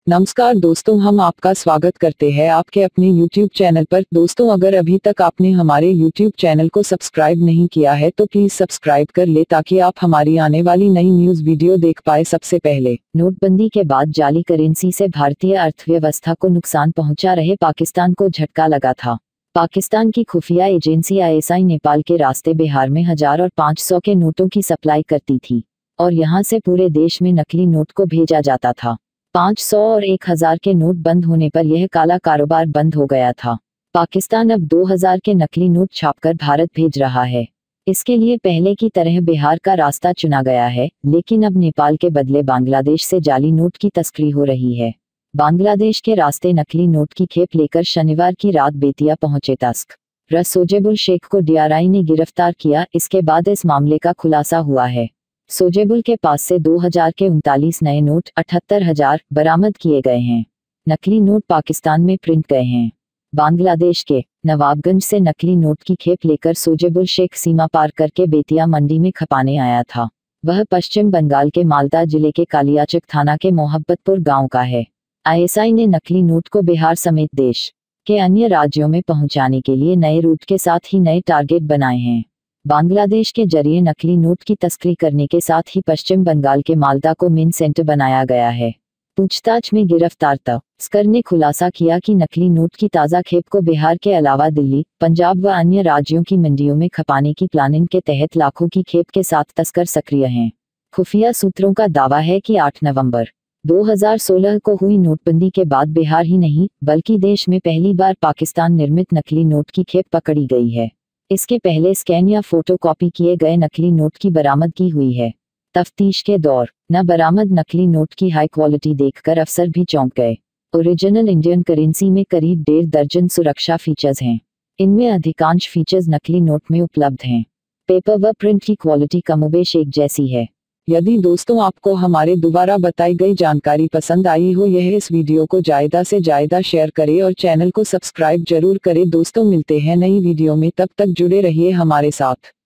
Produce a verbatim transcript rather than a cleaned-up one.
नमस्कार दोस्तों, हम आपका स्वागत करते हैं आपके अपने YouTube चैनल पर। दोस्तों, अगर अभी तक आपने हमारे YouTube चैनल को सब्सक्राइब नहीं किया है तो प्लीज सब्सक्राइब कर ले ताकि आप हमारी आने वाली नई न्यूज वीडियो देख पाए सबसे पहले। नोटबंदी के बाद जाली करेंसी से भारतीय अर्थव्यवस्था को नुकसान पहुंचा रहे पाकिस्तान को झटका लगा था। पाकिस्तान की खुफिया एजेंसी आई एस आई नेपाल के रास्ते बिहार में हजार और पाँच सौ के नोटों की सप्लाई करती थी और यहां से पूरे देश में नकली नोट को भेजा जाता था। पाँच सौ और एक हज़ार के नोट बंद होने पर यह काला कारोबार बंद हो गया था। पाकिस्तान अब दो हज़ार के नकली नोट छापकर भारत भेज रहा है। इसके लिए पहले की तरह बिहार का रास्ता चुना गया है, लेकिन अब नेपाल के बदले बांग्लादेश से जाली नोट की तस्करी हो रही है। बांग्लादेश के रास्ते नकली नोट की खेप लेकर शनिवार की रात बेतिया पहुंचे तस्कर सोजेबुल शेख को डी आर आई ने गिरफ्तार किया। इसके बाद इस मामले का खुलासा हुआ है। सोजेबुल के पास से दो हज़ार के उनतालीस नए नोट अठहत्तर हजार बरामद किए गए हैं। नकली नोट पाकिस्तान में प्रिंट गए हैं। बांग्लादेश के नवाबगंज से नकली नोट की खेप लेकर सोजेबुल शेख सीमा पार करके बेतिया मंडी में खपाने आया था। वह पश्चिम बंगाल के मालदा जिले के कालियाचक थाना के मोहब्बतपुर गांव का है। आई एस आई ने नकली नोट को बिहार समेत देश के अन्य राज्यों में पहुंचाने के लिए नए रूट के साथ ही नए टारगेट बनाए हैं। बांग्लादेश के जरिए नकली नोट की तस्करी करने के साथ ही पश्चिम बंगाल के मालदा को मेन सेंटर बनाया गया है। पूछताछ में गिरफ्तार तस्कर ने खुलासा किया कि नकली नोट की ताज़ा खेप को बिहार के अलावा दिल्ली, पंजाब व अन्य राज्यों की मंडियों में खपाने की प्लानिंग के तहत लाखों की खेप के साथ तस्कर सक्रिय हैं। खुफिया सूत्रों का दावा है कि आठ नवंबर दो हज़ार सोलह को हुई नोटबंदी के बाद बिहार ही नहीं बल्कि देश में पहली बार पाकिस्तान निर्मित नकली नोट की खेप पकड़ी गई है। इसके पहले स्कैन या फोटोकॉपी किए गए नकली नोट की बरामदगी हुई है। तफ्तीश के दौर न बरामद नकली नोट की हाई क्वालिटी देखकर अफसर भी चौंक गए। ओरिजिनल इंडियन करेंसी में करीब डेढ़ दर्जन सुरक्षा फीचर्स हैं। इनमें अधिकांश फीचर्स नकली नोट में उपलब्ध हैं। पेपर व प्रिंट की क्वालिटी कमोबेश एक जैसी है। यदि दोस्तों आपको हमारे द्वारा बताई गई जानकारी पसंद आई हो, यह इस वीडियो को ज्यादा से ज्यादा शेयर करें और चैनल को सब्सक्राइब जरूर करें। दोस्तों, मिलते हैं नई वीडियो में, तब तक जुड़े रहिए हमारे साथ।